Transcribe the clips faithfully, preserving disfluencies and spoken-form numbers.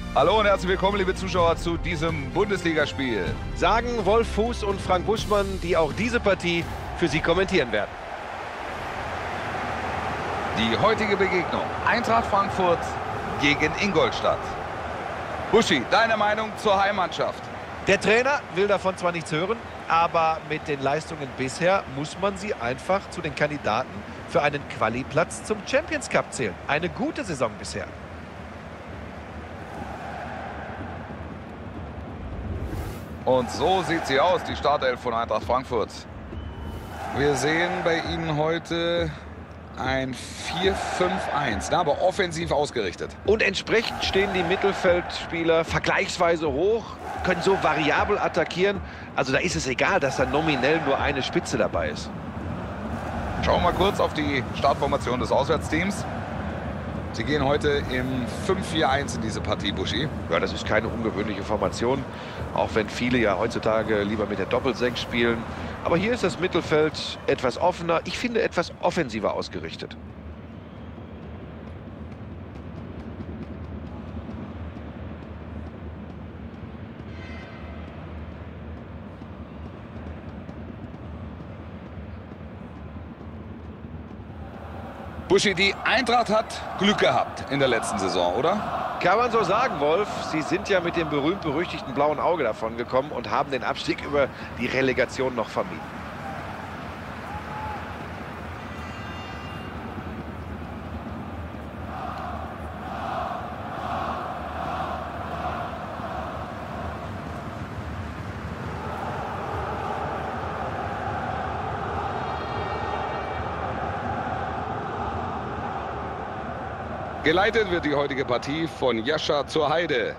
Hallo und herzlich willkommen, liebe Zuschauer, zu diesem Bundesligaspiel. Sagen Wolf Fuß und Frank Buschmann, die auch diese Partie für Sie kommentieren werden. Die heutige Begegnung: Eintracht Frankfurt gegen Ingolstadt. Buschi, deine Meinung zur Heimmannschaft? Der Trainer will davon zwar nichts hören, aber mit den Leistungen bisher muss man sie einfach zu den Kandidaten für einen Quali-Platz zum Champions Cup zählen. Eine gute Saison bisher. Und so sieht sie aus, die Startelf von Eintracht Frankfurt. Wir sehen bei ihnen heute ein vier fünf eins, aber offensiv ausgerichtet. Und entsprechend stehen die Mittelfeldspieler vergleichsweise hoch, können so variabel attackieren. Also da ist es egal, dass da nominell nur eine Spitze dabei ist. Schauen wir mal kurz auf die Startformation des Auswärtsteams. Sie gehen heute im fünf vier eins in diese Partie, Buschi. Ja, das ist keine ungewöhnliche Formation, auch wenn viele ja heutzutage lieber mit der Doppelsechs spielen. Aber hier ist das Mittelfeld etwas offener, ich finde etwas offensiver ausgerichtet. Buschi, die Eintracht hat Glück gehabt in der letzten Saison, oder? Kann man so sagen, Wolf. Sie sind ja mit dem berühmt-berüchtigten blauen Auge davon gekommen und haben den Abstieg über die Relegation noch vermieden. Geleitet wird die heutige Partie von Jascha zur Heide.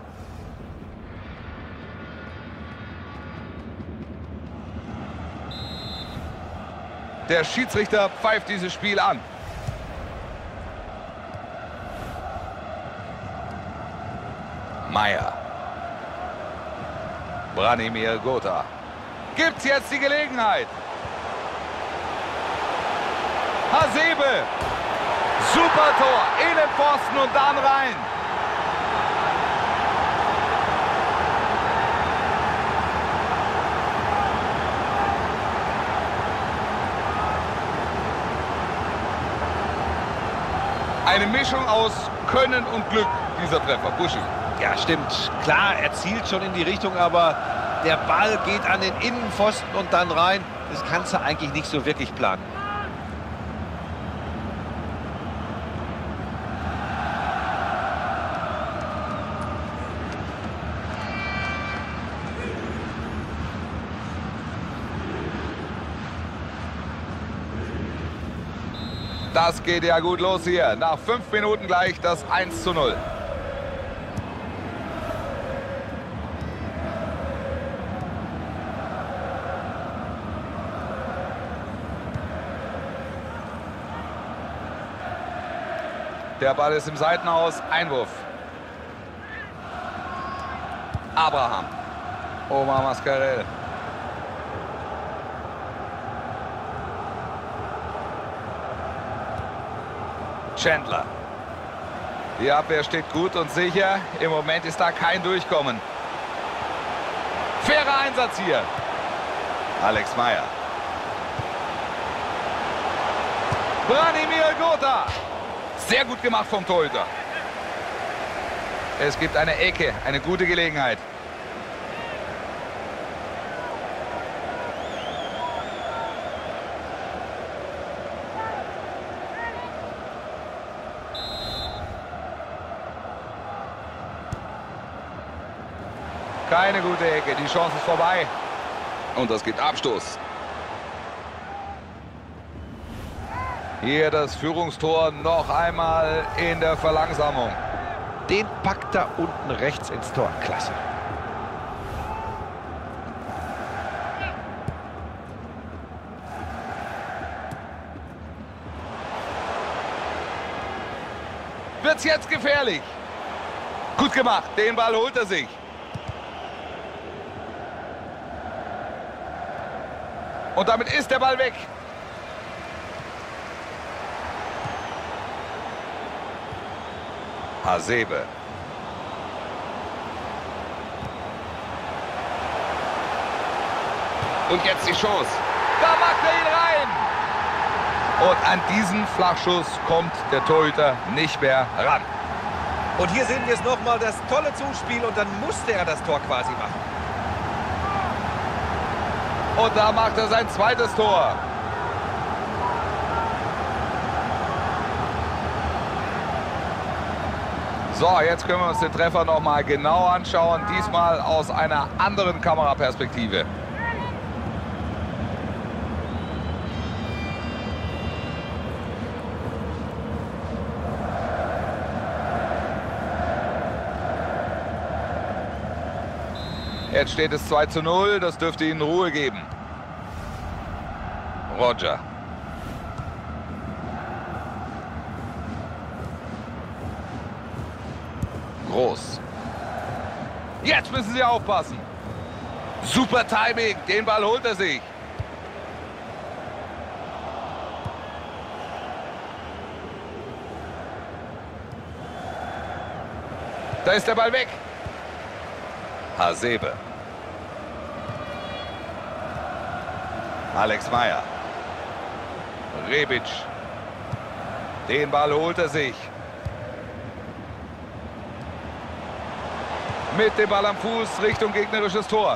Der Schiedsrichter pfeift dieses Spiel an. Meier. Branimir Gotha. Gibt's jetzt die Gelegenheit? Hasebe. Super Tor, Innenpfosten und dann rein. Eine Mischung aus Können und Glück, dieser Treffer, Buschi. Ja, stimmt. Klar, er zielt schon in die Richtung, aber der Ball geht an den Innenpfosten und dann rein. Das kannst du eigentlich nicht so wirklich planen. Das geht ja gut los hier. Nach fünf Minuten gleich das eins zu null. Der Ball ist im Seitenhaus. Einwurf. Abraham. Omar Mascarell. Chandler. Die Abwehr steht gut und sicher. Im Moment ist da kein Durchkommen. Fairer Einsatz hier. Alex Meier. Branimir Gotha. Sehr gut gemacht vom Torhüter. Es gibt eine Ecke, eine gute Gelegenheit. Keine gute Ecke, die Chance ist vorbei. Und das gibt Abstoß. Hier das Führungstor noch einmal in der Verlangsamung. Den packt er unten rechts ins Tor. Klasse. Wird's jetzt gefährlich? Gut gemacht, den Ball holt er sich. Und damit ist der Ball weg. Hasebe. Und jetzt die Chance. Da macht er ihn rein. Und an diesen Flachschuss kommt der Torhüter nicht mehr ran. Und hier sehen wir es nochmal, das tolle Zuspiel. Und dann musste er das Tor quasi machen. Und da macht er sein zweites Tor. So, jetzt können wir uns den Treffer noch mal genau anschauen. Diesmal aus einer anderen Kameraperspektive. Jetzt steht es zwei zu null, das dürfte ihnen Ruhe geben. Roger. Groß. Jetzt müssen sie aufpassen. Super Timing, den Ball holt er sich. Da ist der Ball weg. Hasebe. Alex Meyer. Rebic. Den Ball holt er sich. Mit dem Ball am Fuß Richtung gegnerisches Tor.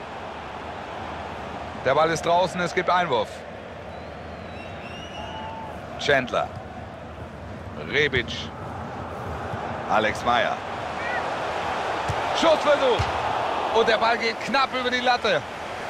Der Ball ist draußen, es gibt Einwurf. Chandler. Rebic. Alex Meyer. Schussversuch. Und der Ball geht knapp über die Latte.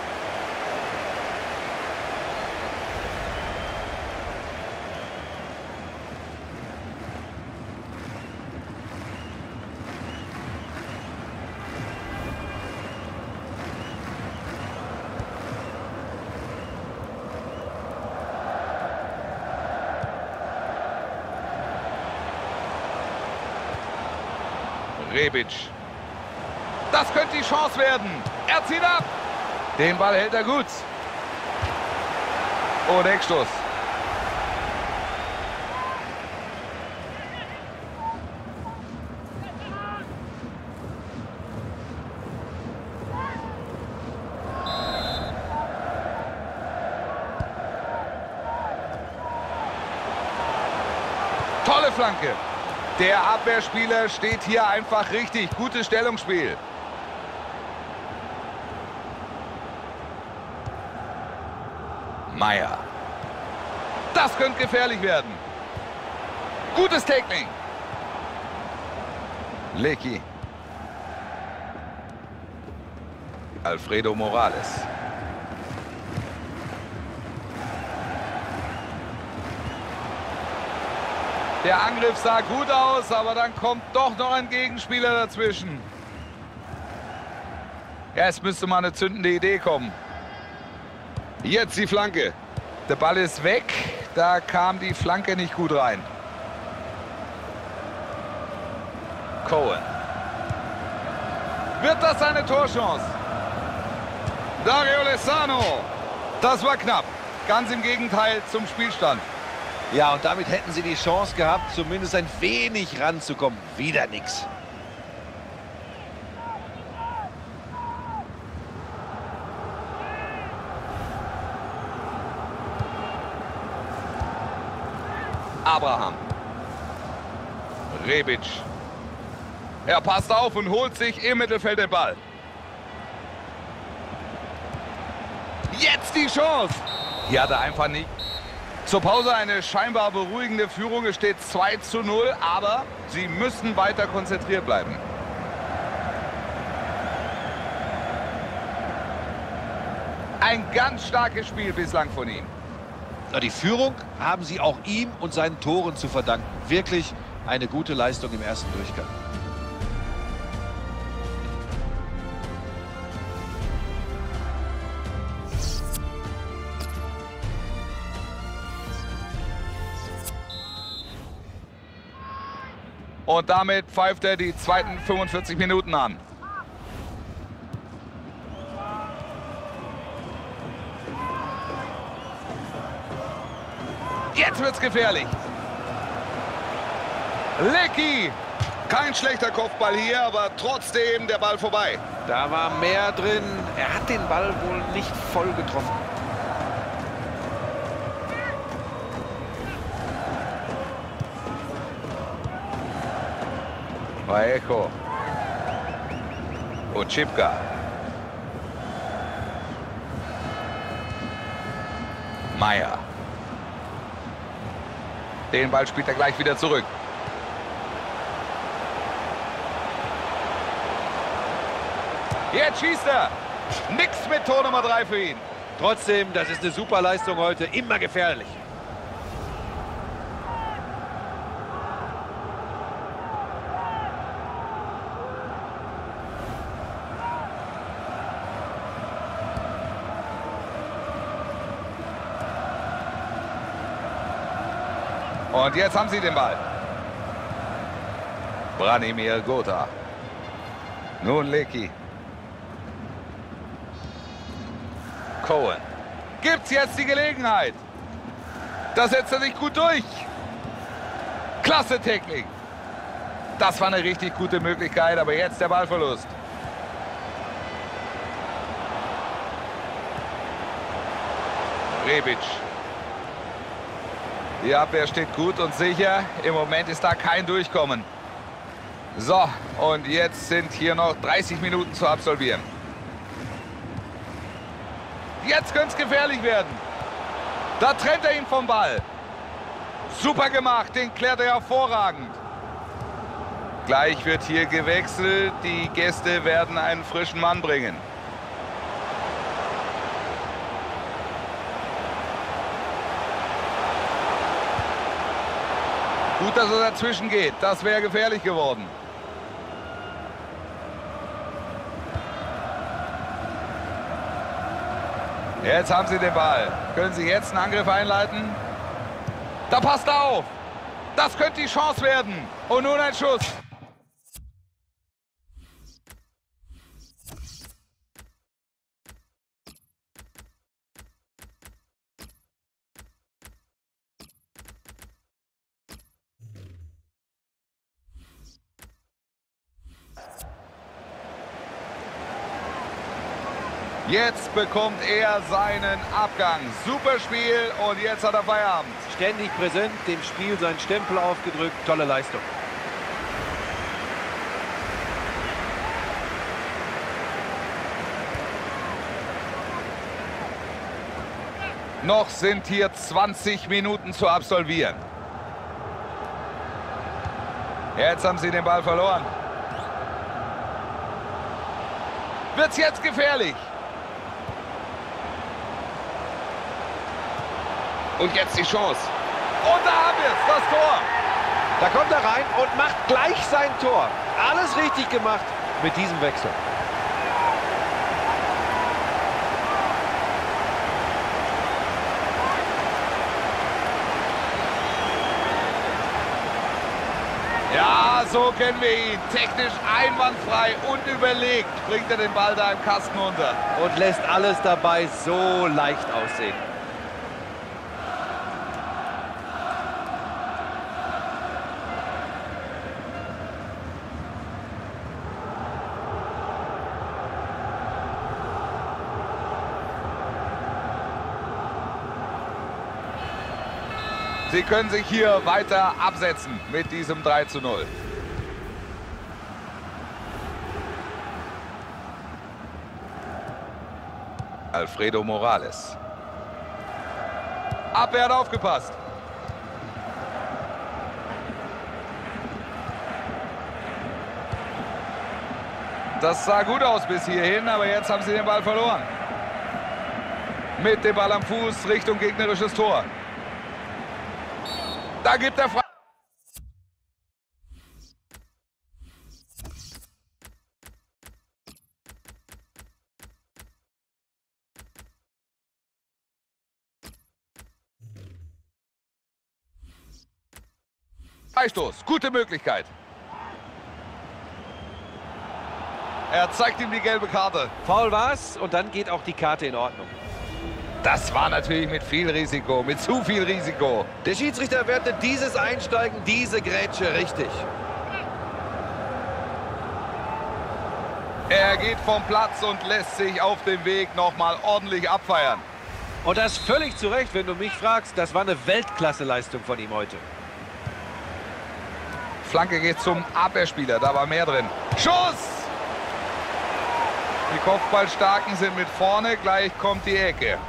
Rebic. Das könnte die Chance werden. Er zieht ab. Den Ball hält er gut. Und Eckstoß. Tolle Flanke. Der Abwehrspieler steht hier einfach richtig. Gutes Stellungsspiel. Meyer. Das könnte gefährlich werden. Gutes Tackling. Lecky. Alfredo Morales. Der Angriff sah gut aus, aber dann kommt doch noch ein Gegenspieler dazwischen. Ja, es müsste mal eine zündende Idee kommen. Jetzt die Flanke. Der Ball ist weg. Da kam die Flanke nicht gut rein. Cohen. Wird das eine Torchance? Dario Lezano. Das war knapp. Ganz im Gegenteil zum Spielstand. Ja, und damit hätten sie die Chance gehabt, zumindest ein wenig ranzukommen. Wieder nichts. Abraham. Rebic. Er passt auf und holt sich im Mittelfeld den Ball. Jetzt die Chance. Hier hat er einfach nicht. Zur Pause eine scheinbar beruhigende Führung. Es steht zwei zu null, aber sie müssen weiter konzentriert bleiben. Ein ganz starkes Spiel bislang von ihm. Na, die Führung haben sie auch ihm und seinen Toren zu verdanken. Wirklich eine gute Leistung im ersten Durchgang. Und damit pfeift er die zweiten fünfundvierzig Minuten an. Jetzt wird's gefährlich. Lecky. Kein schlechter Kopfball hier, aber trotzdem der Ball vorbei. Da war mehr drin. Er hat den Ball wohl nicht voll getroffen. Vallejo. Ochipka. Meier. Den Ball spielt er gleich wieder zurück. Jetzt schießt er. Nix mit Tor Nummer drei für ihn. Trotzdem, das ist eine super Leistung heute. Immer gefährlich. Und jetzt haben sie den Ball. Branimir Gotha. Nun Lecky. Cohen. Gibt's jetzt die Gelegenheit? Da setzt er sich gut durch. Klasse Technik. Das war eine richtig gute Möglichkeit, aber jetzt der Ballverlust. Rebic. Die Abwehr steht gut und sicher. Im Moment ist da kein Durchkommen. So, und jetzt sind hier noch dreißig Minuten zu absolvieren. Jetzt könnte es gefährlich werden. Da trennt er ihn vom Ball. Super gemacht, den klärt er hervorragend. Gleich wird hier gewechselt. Die Gäste werden einen frischen Mann bringen. Gut, dass er dazwischen geht. Das wäre gefährlich geworden. Jetzt haben sie den Ball. Können sie jetzt einen Angriff einleiten? Da passt er auf. Das könnte die Chance werden. Und nun ein Schuss. Jetzt bekommt er seinen Abgang. Super Spiel und jetzt hat er Feierabend. Ständig präsent, dem Spiel seinen Stempel aufgedrückt. Tolle Leistung. Noch sind hier zwanzig Minuten zu absolvieren. Jetzt haben sie den Ball verloren. Wird's jetzt gefährlich? Und jetzt die Chance. Und da haben wir es, das Tor. Da kommt er rein und macht gleich sein Tor. Alles richtig gemacht mit diesem Wechsel. Ja, so kennen wir ihn. Technisch einwandfrei und überlegt bringt er den Ball da im Kasten unter. Und lässt alles dabei so leicht aussehen. Sie können sich hier weiter absetzen mit diesem drei zu null. Alfredo Morales. Abwehr hat aufgepasst. Das sah gut aus bis hierhin, aber jetzt haben sie den Ball verloren. Mit dem Ball am Fuß Richtung gegnerisches Tor. Da gibt er frei. Freistoß, gute Möglichkeit. Er zeigt ihm die gelbe Karte. Foul war's und dann geht auch die Karte in Ordnung. Das war natürlich mit viel Risiko, mit zu viel Risiko. Der Schiedsrichter wertet dieses Einsteigen, diese Grätsche richtig. Er geht vom Platz und lässt sich auf dem Weg nochmal ordentlich abfeiern. Und das völlig zu Recht, wenn du mich fragst. Das war eine Weltklasse-Leistung von ihm heute. Flanke geht zum Abwehrspieler, da war mehr drin. Schuss! Die Kopfballstarken sind mit vorne, gleich kommt die Ecke.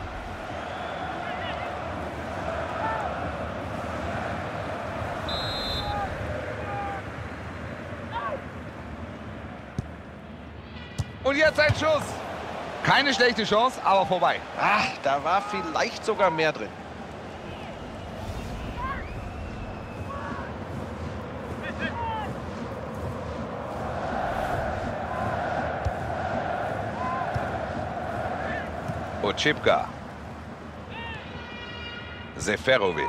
Und jetzt ein Schuss. Keine schlechte Chance, aber vorbei. Ach, da war vielleicht sogar mehr drin. Očipka. Seferovic.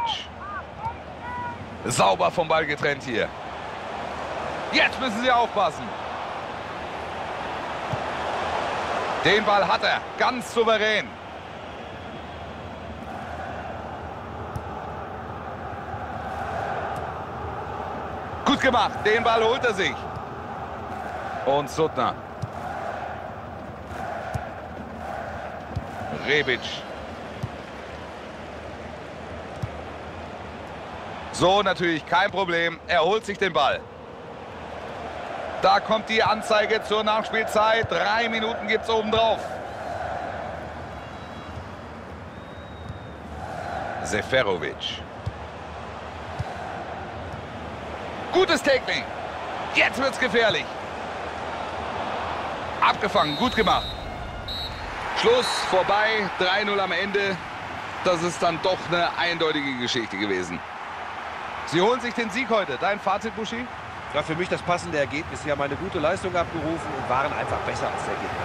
Sauber vom Ball getrennt hier. Jetzt müssen sie aufpassen. Den Ball hat er, ganz souverän. Gut gemacht, den Ball holt er sich. Und Suttner. Rebic. So, natürlich kein Problem. Er holt sich den Ball. Da kommt die Anzeige zur Nachspielzeit. Drei Minuten gibt es obendrauf. Seferovic. Gutes Tackling. Jetzt wird's gefährlich. Abgefangen, gut gemacht. Schluss, vorbei, drei null am Ende. Das ist dann doch eine eindeutige Geschichte gewesen. Sie holen sich den Sieg heute. Dein Fazit, Buschi? Ja, für mich das passende Ergebnis. Sie haben eine gute Leistung abgerufen und waren einfach besser als der Gegner.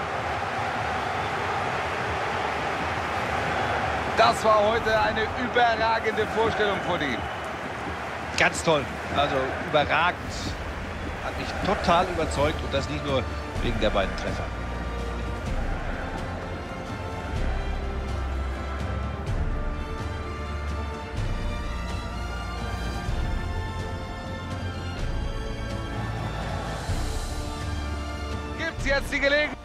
Das war heute eine überragende Vorstellung von ihm. Ganz toll. Also überragend. Hat mich total überzeugt und das nicht nur wegen der beiden Treffer. Jetzt die Gelegenheit.